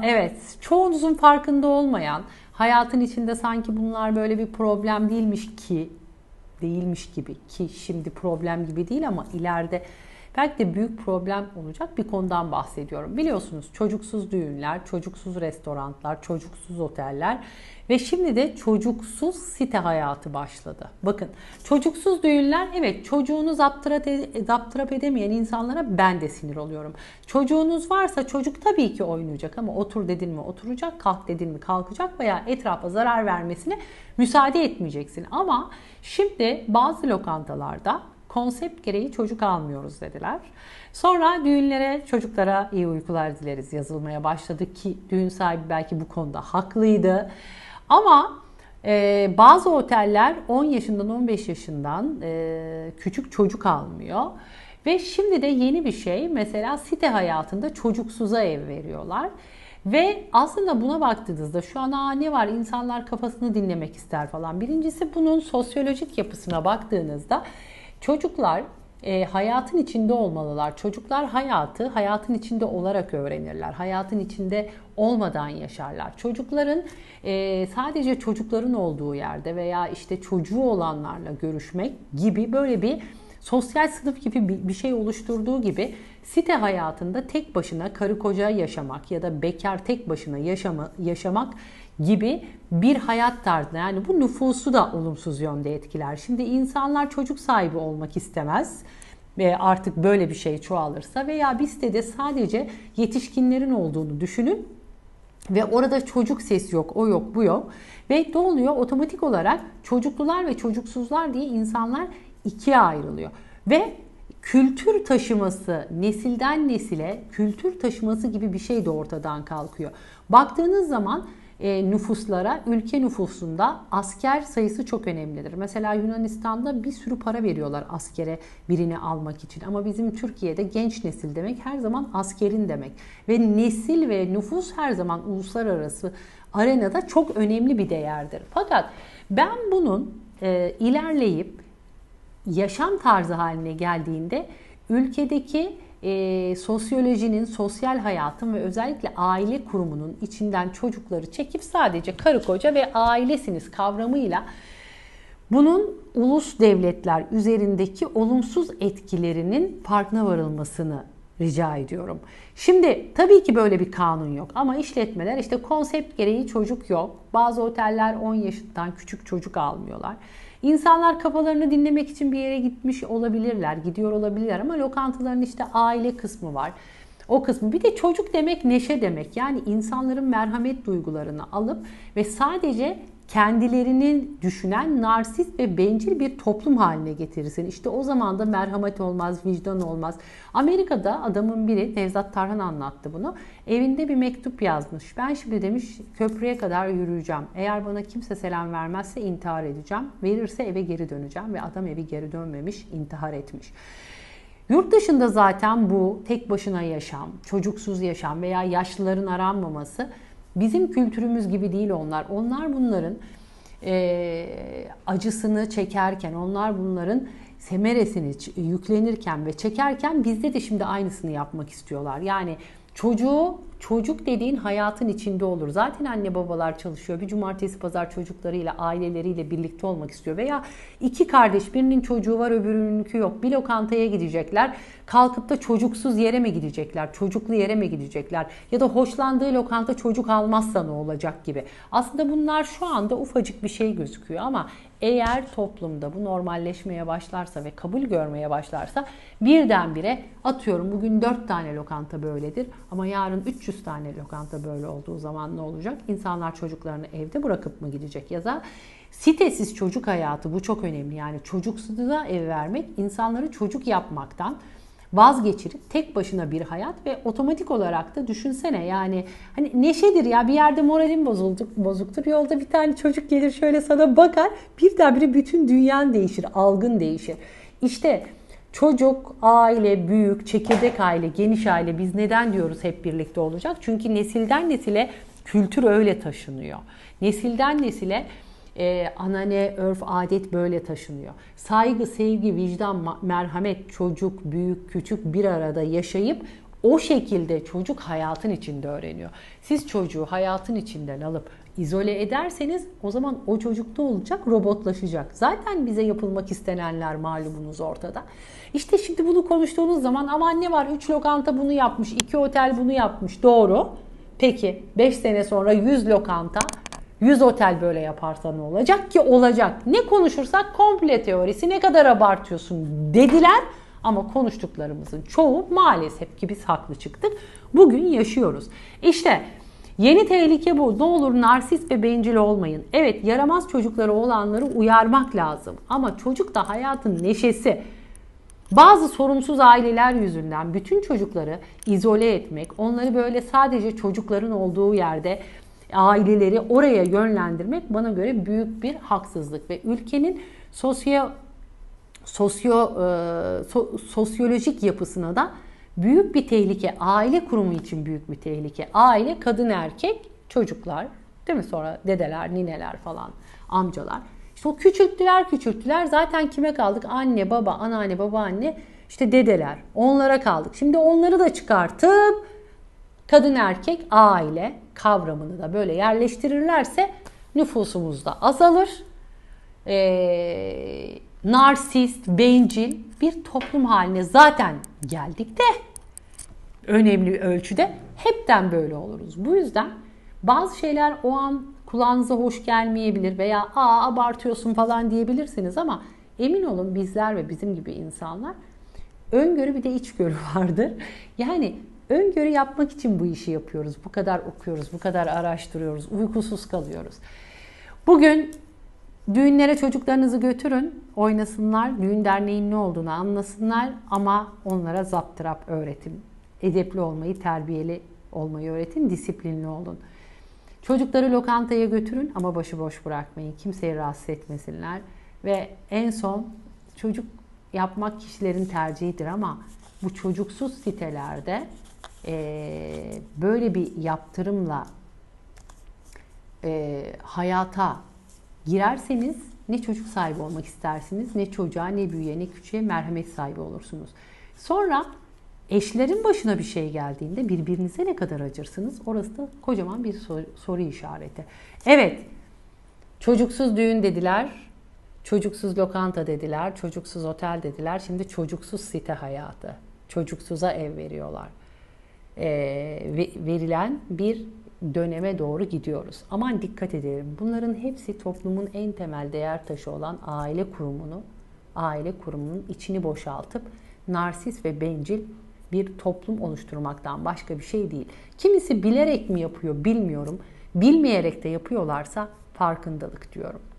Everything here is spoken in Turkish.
Evet, çoğunuzun farkında olmayan, hayatın içinde sanki bunlar böyle bir problem değilmiş gibi ki şimdi problem gibi değil ama ileride belki de büyük problem olacak bir konudan bahsediyorum. Biliyorsunuz çocuksuz düğünler, çocuksuz restoranlar, çocuksuz oteller ve şimdi de çocuksuz site hayatı başladı. Bakın çocuksuz düğünler, evet, çocuğunu zaptırap edemeyen insanlara ben de sinir oluyorum. Çocuğunuz varsa çocuk tabii ki oynayacak ama otur dedin mi oturacak, kalk dedin mi kalkacak veya etrafa zarar vermesine müsaade etmeyeceksin. Ama şimdi bazı lokantalarda konsept gereği çocuk almıyoruz dediler. Sonra düğünlere çocuklara iyi uykular dileriz yazılmaya başladı ki düğün sahibi belki bu konuda haklıydı. Ama bazı oteller 10 yaşından 15 yaşından küçük çocuk almıyor. Ve şimdi de yeni bir şey, mesela site hayatında çocuksuza ev veriyorlar. Ve aslında buna baktığınızda şu an ne var, insanlar kafasını dinlemek ister falan. Birincisi bunun sosyolojik yapısına baktığınızda çocuklar hayatın içinde olmalılar. Çocuklar hayatın içinde olarak öğrenirler. Hayatın içinde olmadan yaşarlar. Çocukların sadece çocukların olduğu yerde veya işte çocuğu olanlarla görüşmek gibi böyle bir sosyal sınıf gibi bir şey oluşturduğu gibi site hayatında tek başına karı koca yaşamak ya da bekar tek başına yaşamak gibi bir hayat tarzı, yani bu nüfusu da olumsuz yönde etkiler. Şimdi insanlar çocuk sahibi olmak istemez ve artık böyle bir şey çoğalırsa veya bir sitede sadece yetişkinlerin olduğunu düşünün ve orada çocuk sesi yok, o yok, bu yok ve ne oluyor? Otomatik olarak çocuklular ve çocuksuzlar diye insanlar ikiye ayrılıyor ve kültür taşıması, nesilden nesile kültür taşıması gibi bir şey de ortadan kalkıyor. Baktığınız zaman nüfuslara, ülke nüfusunda asker sayısı çok önemlidir. Mesela Yunanistan'da bir sürü para veriyorlar askere birini almak için. Ama bizim Türkiye'de genç nesil demek her zaman askerin demek. Ve nesil ve nüfus her zaman uluslararası arenada çok önemli bir değerdir. Fakat ben bunun ilerleyip yaşam tarzı haline geldiğinde ülkedeki sosyolojinin, sosyal hayatın ve özellikle aile kurumunun içinden çocukları çekip sadece karı koca ve ailesiniz kavramıyla bunun ulus devletler üzerindeki olumsuz etkilerinin farkına varılmasını rica ediyorum. Şimdi tabii ki böyle bir kanun yok ama işletmeler işte konsept gereği çocuk yok. Bazı oteller 10 yaşından küçük çocuk almıyorlar. İnsanlar kafalarını dinlemek için bir yere gitmiş olabilirler, gidiyor olabilirler ama lokantaların işte aile kısmı var. O kısmı. Bir de çocuk demek neşe demek. Yani insanların merhamet duygularını alıp ve sadece kendilerini düşünen narsist ve bencil bir toplum haline getirirsin. İşte o zaman da merhamet olmaz, vicdan olmaz. Amerika'da adamın biri, Nevzat Tarhan anlattı bunu. Evinde bir mektup yazmış. Ben şimdi demiş köprüye kadar yürüyeceğim. Eğer bana kimse selam vermezse intihar edeceğim. Verirse eve geri döneceğim ve adam eve geri dönmemiş, intihar etmiş. Yurt dışında zaten bu tek başına yaşam, çocuksuz yaşam veya yaşlıların aranmaması bizim kültürümüz gibi değil onlar. Onlar bunların acısını çekerken, onlar bunların semeresini yüklenirken ve çekerken bizde de şimdi aynısını yapmak istiyorlar. Yani çocuk dediğin hayatın içinde olur. Zaten anne babalar çalışıyor. Bir cumartesi pazar çocuklarıyla, aileleriyle birlikte olmak istiyor. Veya iki kardeş, birinin çocuğu var öbürününki yok. Bir lokantaya gidecekler. Kalkıp da çocuksuz yere mi gidecekler? Çocuklu yere mi gidecekler? Ya da hoşlandığı lokanta çocuk almazsa ne olacak gibi. Aslında bunlar şu anda ufacık bir şey gözüküyor ama eğer toplumda bu normalleşmeye başlarsa ve kabul görmeye başlarsa birdenbire atıyorum bugün 4 tane lokanta böyledir ama yarın 300 tane lokanta böyle olduğu zaman ne olacak? İnsanlar çocuklarını evde bırakıp mı gidecek? Ya da sitesiz çocuk hayatı, bu çok önemli. Yani çocuksuza ev vermek insanları çocuk yapmaktan vazgeçirip tek başına bir hayat ve otomatik olarak da düşünsene yani hani neşedir ya, bir yerde moralin bozuktur. Yolda bir tane çocuk gelir şöyle sana bakar, birdenbire bütün dünyan değişir, algın değişir. İşte çocuk, aile, büyük, çekirdek aile, geniş aile, biz neden diyoruz hep birlikte olacak? Çünkü nesilden nesile kültür öyle taşınıyor. Nesilden nesile anane, örf, adet böyle taşınıyor. Saygı, sevgi, vicdan, merhamet, çocuk, büyük, küçük bir arada yaşayıp o şekilde çocuk hayatın içinde öğreniyor. Siz çocuğu hayatın içinden alıp izole ederseniz o zaman o çocukta olacak, robotlaşacak. Zaten bize yapılmak istenenler malumunuz ortada. İşte şimdi bunu konuştuğunuz zaman aman ne var 3 lokanta bunu yapmış, 2 otel bunu yapmış. Doğru. Peki 5 sene sonra 100 lokanta, 100 otel böyle yaparsa ne olacak ki? Olacak. Ne konuşursak komple teorisi, ne kadar abartıyorsun dediler. Ama konuştuklarımızın çoğu maalesef ki biz haklı çıktık. Bugün yaşıyoruz. İşte yeni tehlike bu. Ne olur narsist ve bencil olmayın. Evet, yaramaz çocukları olanları uyarmak lazım. Ama çocuk da hayatın neşesi. Bazı sorumsuz aileler yüzünden bütün çocukları izole etmek, onları böyle sadece çocukların olduğu yerde aileleri oraya yönlendirmek bana göre büyük bir haksızlık ve ülkenin sosyolojik yapısına da büyük bir tehlike. Aile kurumu için büyük bir tehlike. Aile, kadın, erkek, çocuklar, değil mi? Sonra dedeler, nineler falan, amcalar. İşte o küçülttüler. Zaten kime kaldık? Anne, baba, anneanne, babaanne, işte dedeler. Onlara kaldık. Şimdi onları da çıkartıp kadın, erkek, aile kavramını da böyle yerleştirirlerse nüfusumuz da azalır. Narsist, bencil bir toplum haline zaten geldik de önemli ölçüde hepten böyle oluruz. Bu yüzden bazı şeyler o an kulağınıza hoş gelmeyebilir veya abartıyorsun falan diyebilirsiniz ama emin olun bizler ve bizim gibi insanlar öngörü bir de içgörü vardır. Yani öngörü yapmak için bu işi yapıyoruz. Bu kadar okuyoruz, bu kadar araştırıyoruz, uykusuz kalıyoruz. Bugün düğünlere çocuklarınızı götürün, oynasınlar, düğün derneğin ne olduğunu anlasınlar ama onlara zaptırap öğretin. Edepli olmayı, terbiyeli olmayı öğretin, disiplinli olun. Çocukları lokantaya götürün ama başıboş bırakmayın. Kimseyi rahatsız etmesinler. Ve en son çocuk yapmak kişilerin tercihidir ama bu çocuksuz sitelerde böyle bir yaptırımla hayata girerseniz ne çocuk sahibi olmak istersiniz, ne çocuğa, ne büyüğe, ne küçüğe merhamet sahibi olursunuz. Sonra eşlerin başına bir şey geldiğinde birbirinize ne kadar acırsınız? Orası da kocaman bir soru işareti. Evet, çocuksuz düğün dediler, çocuksuz lokanta dediler, çocuksuz otel dediler. Şimdi çocuksuz site hayatı, çocuksuza ev veriyorlar. Verilen bir döneme doğru gidiyoruz. Aman dikkat edelim. Bunların hepsi toplumun en temel değer taşı olan aile kurumunun içini boşaltıp narsist ve bencil bir toplum oluşturmaktan başka bir şey değil. Kimisi bilerek mi yapıyor bilmiyorum. Bilmeyerek de yapıyorlarsa farkındalık diyorum.